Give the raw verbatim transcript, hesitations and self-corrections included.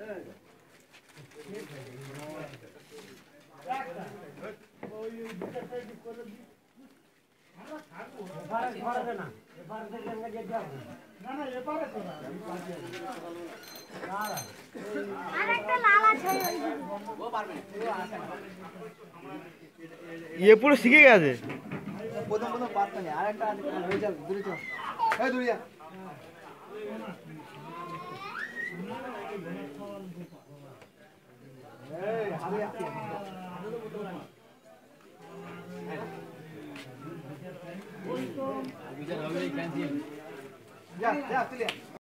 ये পুরো শিখে গেছে প্রথম প্রথম পারতো না আরেকটা হয়ে যাবে দূরে চল এই দূরে যা এই হালে আসি যা যা চলে